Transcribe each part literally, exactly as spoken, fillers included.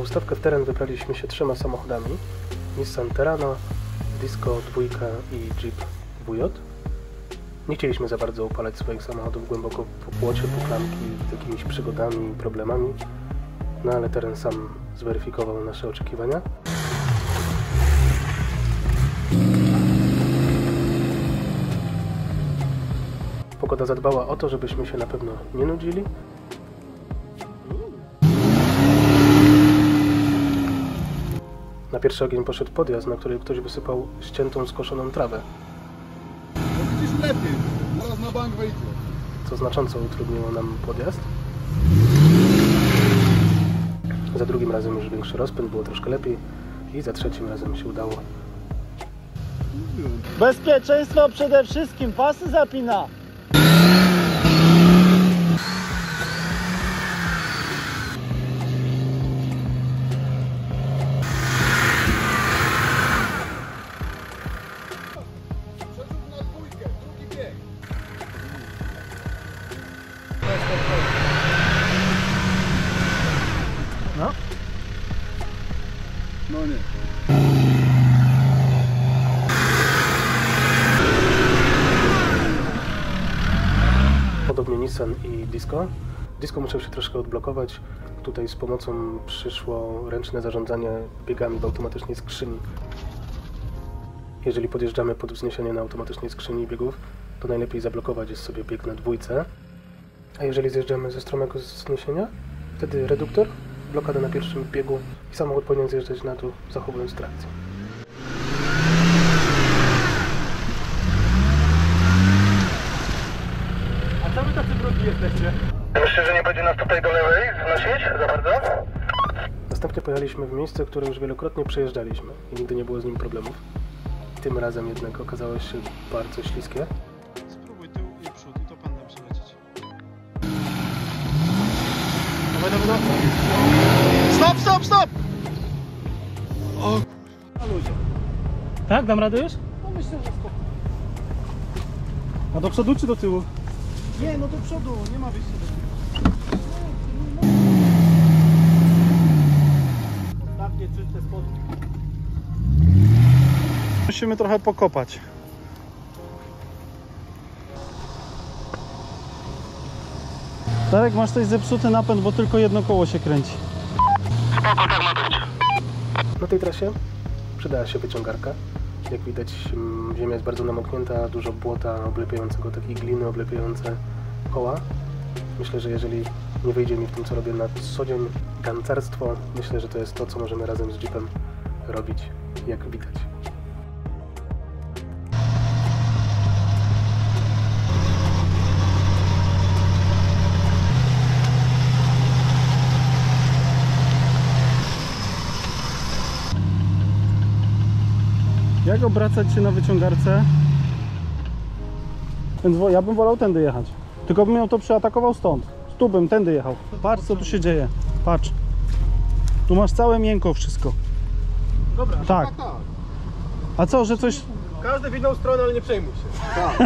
ustawkę w teren wybraliśmy się trzema samochodami. Nissan Terrano, Disco dwa i Jeep W J. Nie chcieliśmy za bardzo upalać swoich samochodów głęboko po płocie, po klamki, z jakimiś przygodami i problemami, no ale teren sam zweryfikował nasze oczekiwania. Pogoda zadbała o to, żebyśmy się na pewno nie nudzili. Na pierwszy ogień poszedł podjazd, na który ktoś wysypał ściętą, skoszoną trawę. No widzisz lepiej, zaraz na bank wejdzie. Co znacząco utrudniło nam podjazd. Za drugim razem już większy rozpęd, było troszkę lepiej i za trzecim razem się udało. Bezpieczeństwo przede wszystkim, pasy zapina. No. No nie. Podobnie Nissan i Disco. Disco musiał się troszkę odblokować. Tutaj z pomocą przyszło ręczne zarządzanie biegami w automatycznej skrzyni. Jeżeli podjeżdżamy pod wzniesienie na automatycznej skrzyni biegów, to najlepiej zablokować jest sobie bieg na dwójce. A jeżeli zjeżdżamy ze stromego wzniesienia, wtedy reduktor, blokada na pierwszym biegu i samochód powinien zjeżdżać na dół, zachowując trakcję. A co wy tacy brudni jesteście? Myślę, że nie będzie nas tutaj do lewej znosić za bardzo. Następnie pojechaliśmy w miejsce, które już wielokrotnie przejeżdżaliśmy i nigdy nie było z nim problemów. Tym razem jednak okazało się bardzo śliskie. Spróbuj tył i przód i to pan da przelecieć. Dawaj, dawaj, dawaj. Stop, stop, stop! O, na luzie. Tak? Dam radę już? No myślę, że spoko. A do przodu czy do tyłu? Nie, no do przodu, nie ma wyjścia do tyłu. Ostatnie czyste spodnie. Musimy trochę pokopać. Darek, masz coś zepsuty napęd, bo tylko jedno koło się kręci. Spoko, tak ma być. Na tej trasie przydała się wyciągarka. Jak widać, ziemia jest bardzo namoknięta, dużo błota oblepiającego, takiej gliny oblepiające koła. Myślę, że jeżeli nie wyjdzie mi w tym, co robię na co dzień, gancarstwo, myślę, że to jest to, co możemy razem z Jeepem robić, jak widać. Jak obracać się na wyciągarce? Więc ja bym wolał tędy jechać. Tylko bym miał to przyatakował stąd. Tu bym tędy jechał. Patrz, co tu się dzieje. Patrz. Tu masz całe miękko wszystko. Dobra, tak. tak, tak. A co, że coś... Każdy w inną stronę, ale nie przejmuj się. Tak.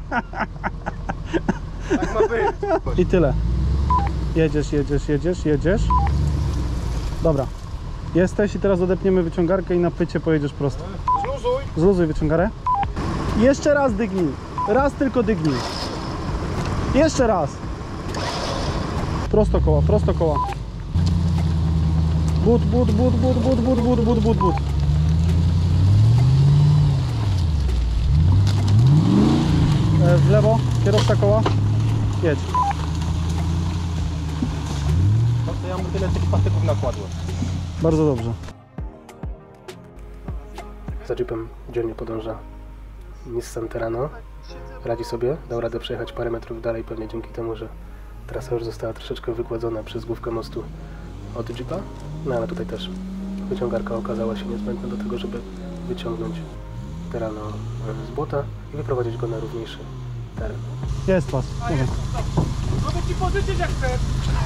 Tak ma być. I tyle. Jedziesz, jedziesz, jedziesz, jedziesz. Dobra. Jesteś i teraz odepniemy wyciągarkę i na pycie pojedziesz prosto. Zluzuj. Zluzuj wyciągarę. Jeszcze raz dygnij. Raz tylko dygnij. Jeszcze raz. Prosto koła, prosto koła. But, but, but, but, but, but, but, but, but, but. E, w lewo, kierowca koła. Jedź. No to ja mu tyle tych patyków nakładłem. Bardzo dobrze. Za Jeepem dzielnie podąża Nissan Terrano. Radzi sobie, dał radę przejechać parę metrów dalej, pewnie dzięki temu, że trasa już została troszeczkę wygładzona przez główkę mostu od Jeepa. No ale tutaj też wyciągarka okazała się niezbędna do tego, żeby wyciągnąć Terrano z błota i wyprowadzić go na równiejszy teren. Jest pas. Dobra. Mogę ci pożyczyć jak chcesz.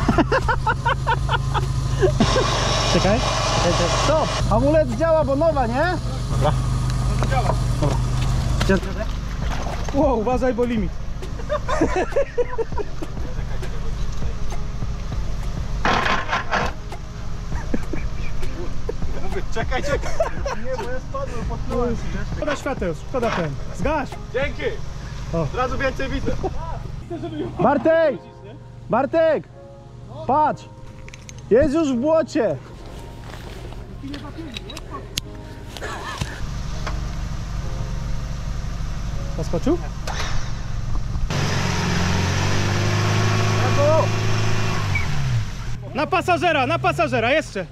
Czekaj. Stop! Hamulec działa, bo nowa, nie? Dobra. No to działa. Dobra. Wow, uważaj, bo limit. Czekaj, czekaj. Nie, bo ja spadłem, potknąłem się. Szkoda świateł, szkoda ten. Zgaś. Dzięki. O. Od razu więcej widzę. Bartek! Bartek! Patrz! Jest już w błocie! Zaskoczył? Na pasażera, na pasażera, jeszcze!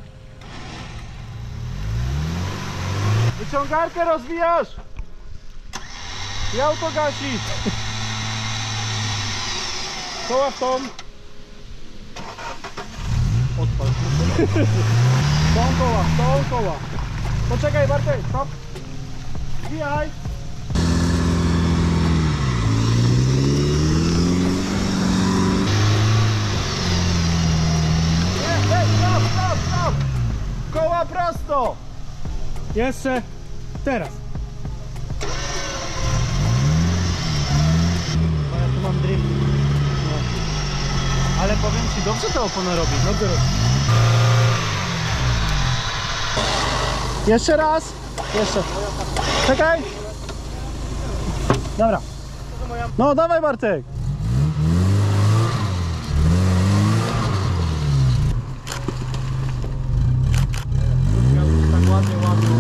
Wyciągarkę rozwijasz! I auto gasi! Koła w tą! Odpal. Tą koła, tą koła. Poczekaj Bartek, stop! Zwijaj! Nie, nie, stop, stop, stop! Koła prosto! Jeszcze! Teraz! Ja tu mam drift. No. Ale powiem ci, dobrze to opona robi. Dobrze robi. Jeszcze raz. Jeszcze. Czekaj. Dobra. No dawaj Bartek. Tak ładnie, ładnie.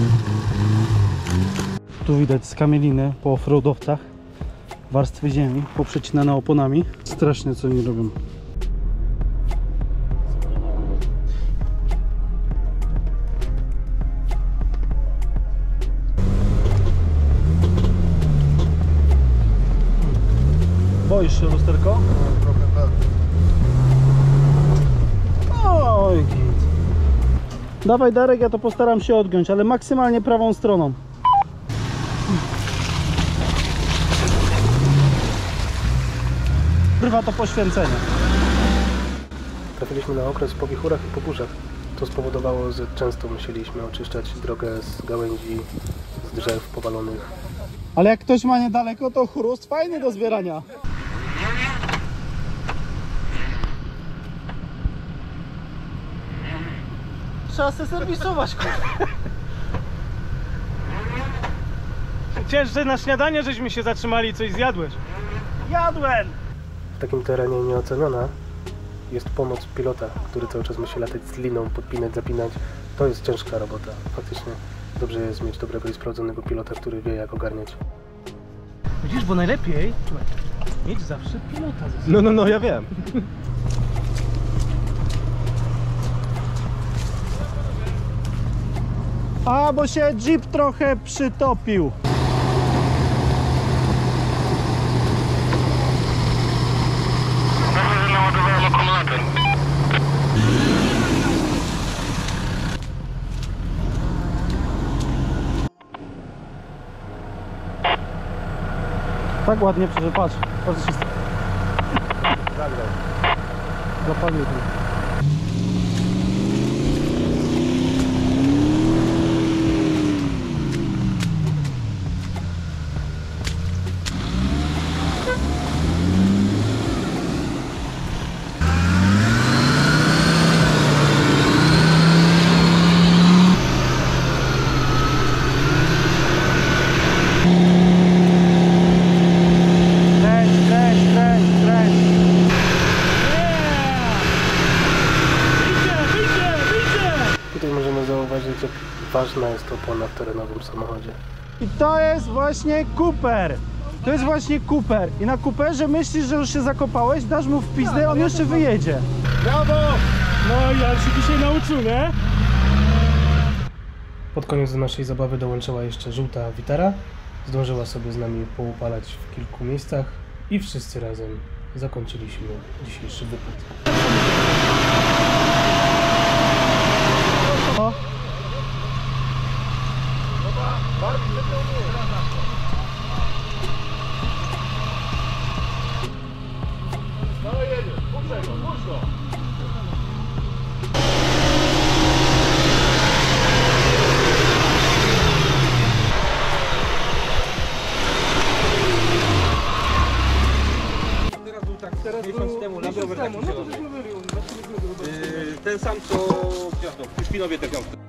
Tu widać skamieliny po offroadowcach. Warstwy ziemi poprzecinane oponami. Strasznie co oni robią. Boisz się, lusterko? Trochę tak. Oj, git. Dawaj Darek, ja to postaram się odgiąć, ale maksymalnie prawą stroną. Trwa to poświęcenie. Trafiliśmy na okres po wichurach i po burzach. To spowodowało, że często musieliśmy oczyszczać drogę z gałęzi, z drzew powalonych. Ale jak ktoś ma niedaleko, to chrust fajny do zbierania. Trzeba se serwisować. Ciesz, że na śniadanie żeśmy się zatrzymali i coś zjadłeś. Jadłem! W takim terenie nieoceniona jest pomoc pilota, który cały czas musi latać z liną, podpinać, zapinać. To jest ciężka robota. Faktycznie dobrze jest mieć dobrego i sprawdzonego pilota, który wie, jak ogarniać. Widzisz, bo najlepiej mieć zawsze pilota ze sobą. No, no, no, ja wiem. A, bo się Jeep trochę przytopił. Naładowałem akumulator. Tak ładnie przecież, patrz. Patrz się. Zapalił tu. Kręć, kręć, kręć, kręć. Wyjdzie, wyjdzie, wyjdzie! Tutaj możemy zauważyć, jak ważna jest opona w terenowym samochodzie. I to jest właśnie Cooper. To jest właśnie Cooper. I na Cooperze myślisz, że już się zakopałeś, dasz mu w pizdę, on jeszcze wyjedzie. Brawo! No i on się dzisiaj nauczył, nie? Pod koniec do naszej zabawy dołączyła jeszcze żółta Vitara. Zdążyła sobie z nami poupalać w kilku miejscach i wszyscy razem zakończyliśmy dzisiejszy wypad. O. Miesiąc temu, na Rower taki wziąłem. Ten sam co w Świnowie te gwiazdy.